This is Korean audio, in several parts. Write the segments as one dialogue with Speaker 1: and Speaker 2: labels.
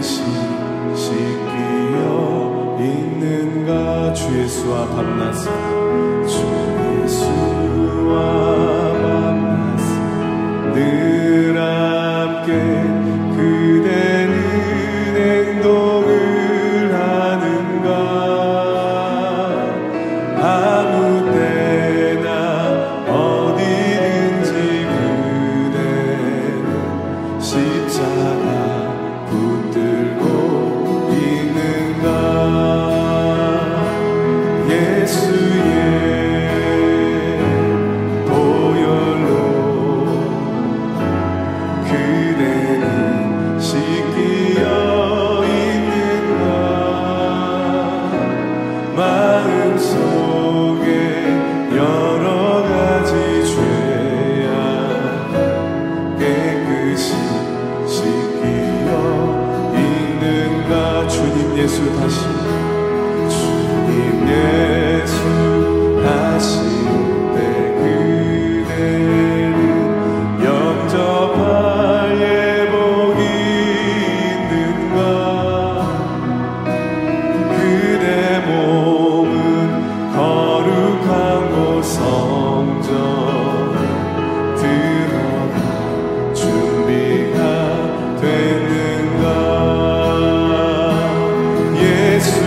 Speaker 1: 씻기어 있는가. 주 예수와 밤낮에 주 예수와 밤낮에 늘 함께 그대는 행동을 하는가. 아무 때나 어디든지 그대는 십자가 붙들고 있는가. 예수의 보혈로 그대는 씻기어 있는가. 마음속에 여러 가지 죄악 깨끗이 씻기어 있는가. 주님 예수 다시 주님 예수 다시 때 그대는 영접할 예복이 있는가. 그대 몸은 거룩한 곳 성전 들어갈 준비가 됐는가. 예수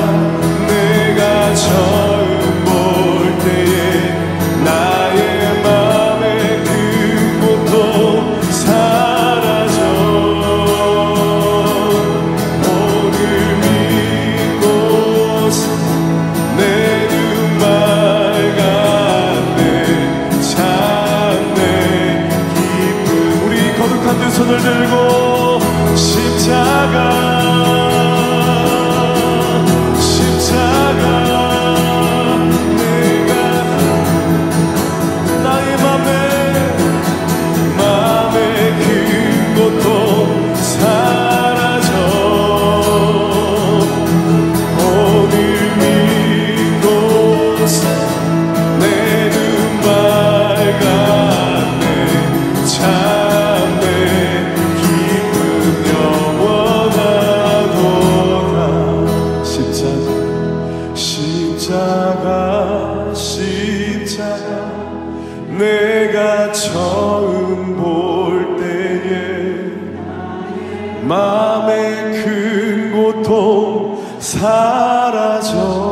Speaker 1: 내가 처음 볼 때에 나의 맘의 그 고통 사라져 오늘 믿고 내 눈 밝았네 참내 기쁨 우리 거룩한 두 손을 들고 십자가 내가 나의 맘에 그 고통 사라져 오늘 믿고 내 눈 밝았네 참내 기쁨 영원하도다 십자가 내가 처음 볼 때에 맘의 큰 고통 사라져